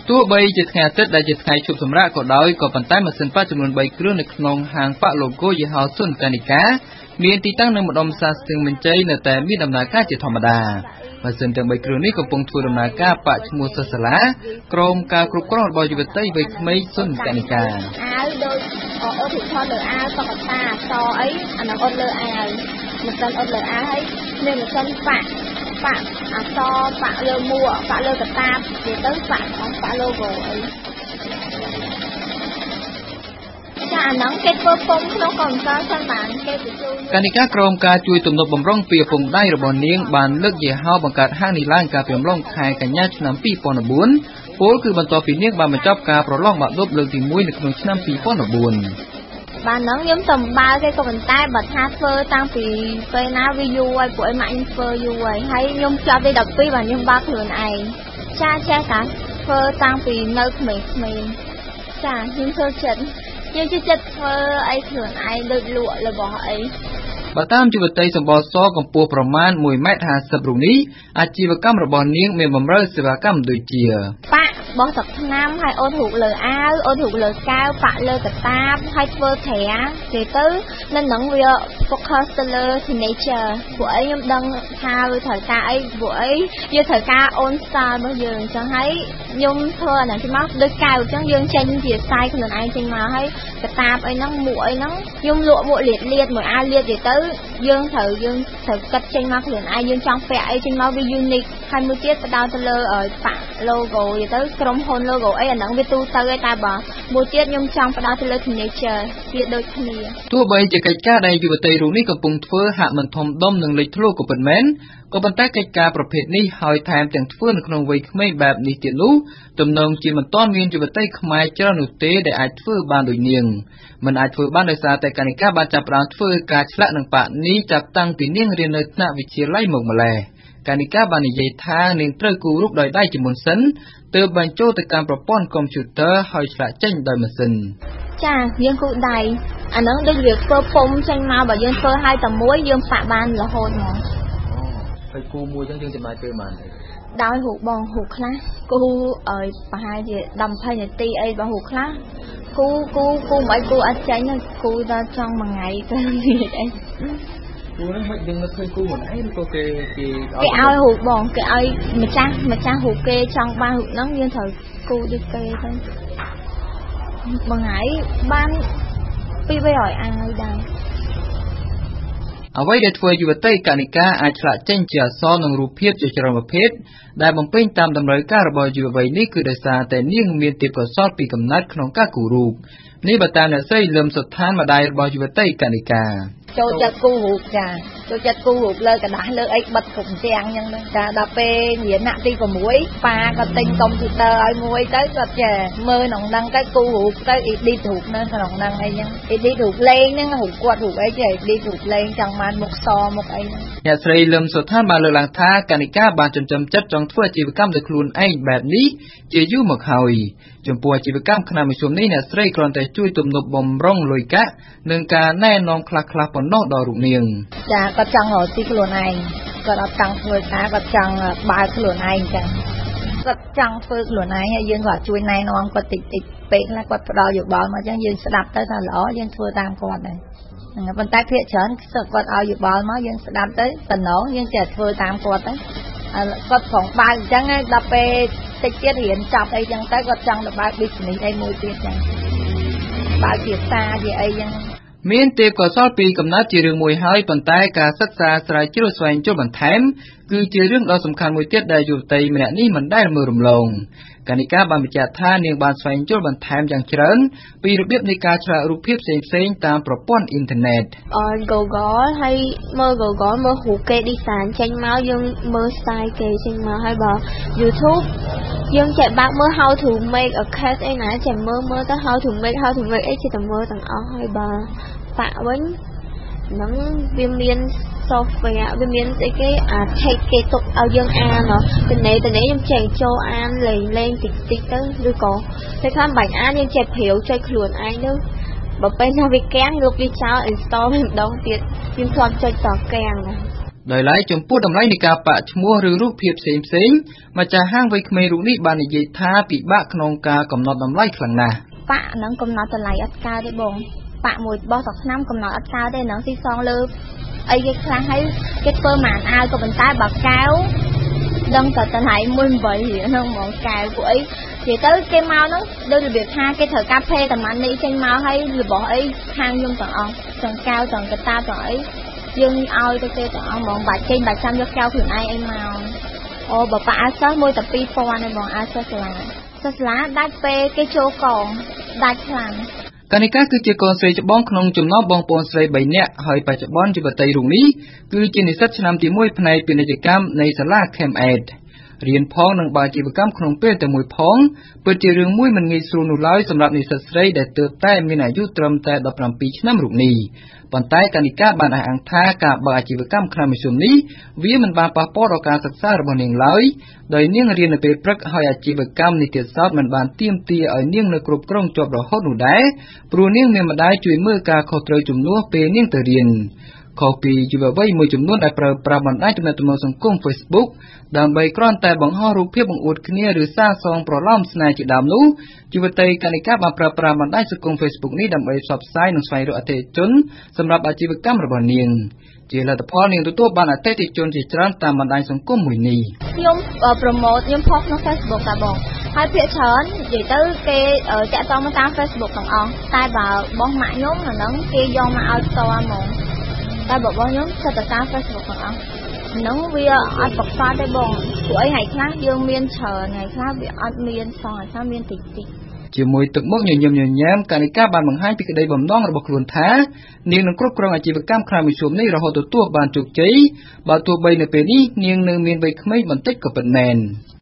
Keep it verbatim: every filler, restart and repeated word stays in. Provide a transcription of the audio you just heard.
tua bay chỉ ngày tết đại chỉ ngày chụp sầm ra có đói có bàn tay mà sinh phát trong nguồn bay kêuในក្នុងហាង Pak Logo យីហោសុនកានិកាមានទីតាំងនៅម្ដុំផ្សារស្ទឹងមានជ័យនៅតែមានដំណើរការជាធម្មតាបើសិនទាំងបីគ្រឿងនេះកំពុងធ្វើដំណើរការបាក់ឈ្មោះសិស្សសាលាក្រមការគ្រប់គ្រងរបស់យុវតីវ័យក្មេងសុនកានិកាអាវដូចអូធិថតលើអាវសកតាសអីអានោះអត់លើអាវមិនសិនអត់លើអាវហើយមានមិនសិនបាក់បាក់អសបាក់លើមួកបាក់លើកតាបទៅទៅបាក់បាក់ logo អីចាអាហ្នឹងគេធ្វើពុំក្នុងកុំព្យូទ័រសិនបានគេបញ្ជូនកានិកាក្រមការជួយទំនុកបំរុងពីឪពុកម្ដាយរបស់នាងបានលើកយេហោបង្កើតហាងនេះឡើងកាលពីអំឡុងខែកញ្ញាឆ្នាំពីរពាន់បួនពលគឺបន្ទាប់ពីនាងបានបញ្ចប់ការប្រឡងបាក់ឌុបលើកទីមួយនៅក្នុងឆ្នាំពីរពាន់បួនបានហ្នឹងខ្ញុំទៅបើគេក៏ប៉ុន្តែបើថាធ្វើតាំងពីពេលណាវាយូរហើយពួកឯងម៉ាក់ខ្ញុំធ្វើយូរហើយហើយខ្ញុំចប់ទីដប់ពីរបាទខ្ញុំបើកខ្លួនឯងចាចេះតាធ្វើតាំងពីនៅក្មេងៗចាខ្ញុំធ្វើចិត្តខ្ញុំជិះចិត្តធ្វើអីខ្លួនឯងដូចលក់របស់អីបើតាមយុវតីសម្បល់សកម្ពស់ប្រមាណមួយម៉ែត្រហាសិបរូបនេះអាជីវកម្មរបស់នាងមានបម្រើសេវាកម្មដូចជាប៉ាក់បោះទឹកថ្នាំហើយអូនរូបលើអាវអូនរូបលើកែវប៉ាក់លើកតាបហើយធ្វើត្រាទៅទៅនៅនឹងវា focus ទៅលើ teenager ពួកអីខ្ញុំដឹងថាវាត្រូវការអីពួកអីយើងត្រូវការអូន style របស់យើងអញ្ចឹងហើយខ្ញុំធ្វើអាហ្នឹងមកដូចកែវអញ្ចឹងយើងចេញជា size ខ្លួនឯងចេញមកហើយកតាបអីហ្នឹងមួកអីហ្នឹងខ្ញុំលក់មួកលាតលាតមួយអាវលាតទៅយើងត្រូវយើងត្រូវកាត់ចេញមកខ្លួនឯងយើងចង់ពាក់អីចេញមកវា unique ហើយមួយទៀតបដោតទៅលើប៉ាក់ logo យទៅក្រុមហ៊ុន logo អីអាហ្នឹងវាទូទៅឯតែបើមួយទៀតខ្ញុំចង់បដោតទៅលើ teenager វាដូចគ្នាទោះបីជាកិច្ចការដែលយុវតីរូបនេះកំពុងធ្វើហាក់មិនធំដុំនឹងលេចធ្លោក៏ពិតមែនក៏ប៉ុន្តែកិច្ចការប្រភេទនេះហើយថែមទាំងធ្វើនៅក្នុងវ័យក្មេងបែបនេះទៀតនោះទំនងជាមិនទាន់មានយុវតីខ្មែរច្រើននោះទេដែលអាចធ្វើបានដូចនាងមិនអាចធ្វើបានដោយសារតែកានិកាបានចាប់ផ្ដើមធ្វើការឆ្លាក់នឹងប៉ាក់នេះចាប់តាំងពីនាងរៀននៅថ្នាក់វិទ្យាល័យមកម្ល៉េះកានិកាបាននិយាយថានាងត្រូវគូររូបដោយដៃជាមុនសិនទើបបញ្ចូលទៅកាន់ប្រព័ន្ធកុំព្យូទ័រហើយឆ្លាក់ចេញដោយម៉ាស៊ីនចាយើងគូដៃអាហ្នឹងដូចវាធ្វើពុំចេញមកបើយើងធ្វើឲ្យតែមួយយើងប៉ាក់បានរហូតហ្មងហើយគូមួយចឹងយើងចំណាយពេលបានដោយរូបបងរូបខ្លះគូឲ្យប្រហែលជាដប់ยี่สิบនាទីអីបងរូបខ្លះគូគូគូមិនគូអត់ចាញ់គូដល់ចង់មួយថ្ងៃទៅនិយាយអីគូហ្នឹងមិនដឹងនឹកឃើញគូមិនអីឬក៏គេគេគេឲ្យរូបបងគេឲ្យម្ចាស់ម្ចាស់រូបគេចង់បានរូបហ្នឹងយើងត្រូវគូដូចគេទៅមួយថ្ងៃបានពីរបីរយអាវដែរអ្វីដែលធ្វើយុវតីកានិកាអាចឆ្លាក់ចេញជាអក្សរនិងរូបភាពជាច្រើនប្រភេទដែលបំពេញតាមតម្រូវការរបស់យុវវ័យនេះគឺដោយសារតែនាងមានទេពកោសល្យពីកំណើតក្នុងការគូររូបនេះបើតាមអ្នកស្រីលឹមសុឋានម្ដាយរបស់យុវតីកានិកាចូលចិត្តគូររូបចាចូលចិត្តគូររូបលើกระดาษលើអីបិទគ្រប់ទាំងអញ្ចឹងចាដល់ពេលរៀនថ្នាក់ទី6ប៉ាក៏ទិញកុំព្យូទ័រឲ្យមួយទៅគាត់ចេះមើលក្នុងហ្នឹងទៅគូររូបទៅ edit រូបនៅក្នុងហ្នឹងអីចឹង edit រូបលេងហ្នឹងរូបគាត់រូបអីចេះ edit រូបលេងចង់បានមុខសមុខអីហ្នឹងអ្នកស្រីលឹមសុឋានបានលើកឡើងថាកានិកាបានចិញ្ចឹមចិត្តចង់ធ្វើអាជីវកម្មដោយខ្លួនឯងបែបនេះជាយូរមកហើយចំពោះអាជីវកម្មខ្នាតមធ្យមនេះអ្នកស្រីគ្រាន់តែជួយទំនប់បំរុងលុយកាក់និងការណែនាំខ្លះៗប៉ុណ្ណោះដល់រូបនាងចាគាត់ចង់រកស៊ីខ្លួនឯងគាត់អត់ចង់ធ្វើការគាត់ចង់បើកខ្លួនឯងចឹងគាត់ចង់ធ្វើខ្លួនឯងហើយយើងក៏ជួយណែនាំគាត់តិចតិចពេកខ្លះគាត់ផ្ដល់យោបល់មកចឹងយើងស្ដាប់ទៅថាល្អយើងធ្វើតាមគាត់ដែរហ្នឹងប៉ុន្តែភាគច្រើនគាត់ឲ្យយោបល់មកយើងស្ដាប់ទៅតំណងយើងចេះធ្វើតាមគាត់ទៅគាត់ផងបើកអញ្ចឹងដល់ពេលតិចទៀតរៀនចប់អីចឹងទៅគាត់ចង់ទៅបើក business អីមួយទៀតចឹងបើកជាផ្សារជាអីចឹងមានទេពកោសល្យពីកំណើតជារឿងមួយហើយប៉ុន្តែការសិក្សាស្រាវជ្រាវស្វែងយល់បន្ថែមគឺជារឿងដ៏សំខាន់មួយទៀតដែលយុវតីម្នាក់នេះមិនដែលមើលរំលងកានិកាបានបញ្ជាក់ថានាងបានស្វែងយល់បន្ថែមយ៉ាងច្រើនពីរបៀបនៃការឆ្លាក់រូបភាពផ្សេងៗតាមប្រព័ន្ធអ៊ីនធឺណិតអន Google ហើយមើល Google មើលរូបគេ design ចេញមកយើងមើល style គេចេញមកហើយបើ YouTube យើងចេះបើកមើល how to make a cat អីណាចេះមើលមើលទៅ how to make how to make អីចេះតែមើលទាំងអស់ហើយបើប៉ាក់វិញហ្នឹងវាមាន software វាមានស្អីគេអា take គេទុកឲ្យយើងអានទៅណេទៅណេខ្ញុំចេះចូលអានលេងលេងតិចតិចទៅឬក៏ពេលខ្លះបាញ់អានយើងចេះព្រាវចុចខ្លួនឯងទៅបើពេលណាវាកាំងលុបវាចោល install ម្ដងទៀតខ្ញុំធ្លាប់ចុចតកាំងដោយឡែកចំពោះតម្លៃនៃការប៉ាក់ឈ្មោះឬរូបភាពផ្សេងផ្សេងម្ចាស់ហាងវ័យក្មេងរូបនេះបាននិយាយថាពិបាកក្នុងការកំណត់តម្លៃខ្លាំងណាស់ប៉ាក់នឹងកំណត់តម្លៃអត់កើតទេបងប៉ាក់មួយបោះទឹកថ្នាំកំណត់អត់កើតទេនឹងស៊ីសងលើអីគេខ្លះហើយគេធ្វើម៉ានអាវក៏ប៉ុន្តែបើកៅដឹងតែតម្លៃមួយបីហ្នឹងហ្មងកៅពួកអីនិយាយទៅគេមកហ្នឹងដូចរបៀបថាគេត្រូវកាត់ភេតាមម៉ាន់នេះចេញមកហើយរបស់អីខាងខ្ញុំទាំងអស់ទាំងកៅទាំងកតាទាំងអីយើងឲ្យទៅគេទាំងអស់ហ្មងបាច់ចេញបាច់ចាំយកកៅខ្លួនឯងអីមកអូបើប៉ាអាសិស្សមួយតែពីរពាន់ឯងបងអាសិស្សសាលាសាលាដាច់ពេលគេចូលកងដាច់ខ្លាំងកានិកាគឺជាកូនស្រីច្បងក្នុងចំណោមបងប្អូនស្រីបីនាក់ហើយបច្ចុប្បន្នយុវតីរូបនេះគឺជានិស្សិតឆ្នាំទីមួយផ្នែកពាណិជ្ជកម្មនៃសាលា ChemEd រៀនផងនិងបើអាជីវកម្មក្នុងពេលតែមួយផងពិតជារឿងមួយមិនងាយស្រួលនោះឡើយសម្រាប់និស្សិតស្រីដែលទើបតែមានអាយុត្រឹមតែដប់ប្រាំពីរឆ្នាំរូបនេះប៉ុន្តែកានិកាបានអះអាងថាការបើកអាជីវកម្មខ្នាតមធ្យមនេះវាមិនបានប៉ះពាល់ដល់ការសិក្សារបស់នាងឡើយដោយនាងរៀននៅពេលព្រឹកហើយអាជីវកម្មនេះទៀតសោតមិនបានទាមទារឲ្យនាងនៅគ្រប់គ្រងជាប់រហូតនោះដែរព្រោះនាងមានម្ដាយជួយមើលការខុសត្រូវជំនួសពេលនាងទៅរៀនខុសពីយុវវ័យមួយចំនួនដែលប្រើប្រាស់បណ្ដាញទំនាក់ទំនងសង្គម Facebook ដើម្បីគ្រាន់តែបង្ហោះរូបភាពបង្អួតគ្នាឬសារសងប្រឡំស្នេហ៍ជាដើមនោះយុវតីកានិកាបានប្រើប្រាស់បណ្ដាញសង្គម Facebook នេះដើម្បីផ្សព្វផ្សាយនិងស្វែងរកអតិថិជនសម្រាប់អាជីវកម្មរបស់នាងជាលទ្ធផលនាងទទួលបានអតិថិជនជាច្រើនតាមបណ្ដាញសង្គមមួយនេះខ្ញុំប្រម៉ូទខ្ញុំផុសក្នុង Facebook តាបងហើយភាគច្រើននិយាយទៅគេតាក់ទងមកតាម Facebook ទាំងអស់តែបើបងម៉ាក់ខ្ញុំអាហ្នឹងគេយកមកឲ្យផ្ទាល់ហ្មងតែបងខ្ញុំសិតតែតាម Facebook ទាំងអស់ហ្នឹងវាអត់ប្រកបទេបងព្រោះអីថ្ងៃខ្លះយើងមានច្រើនថ្ងៃខ្លះវាអត់មានសងថ្ងៃខ្លះមានតិចតិចជាមួយទឹកមុខញញឹមញញែមកានិកាបានបង្ហាញពីក្តីបំណងរបស់ខ្លួនថានាងនឹងគ្រប់គ្រងអាជីវកម្មខ្នាតមធ្យមនេះរហូតទទួលបានជោគជ័យបើទោះបីនៅពេលនេះនាងនៅមានវ័យក្មេងបន្តិចក៏ពិតមែន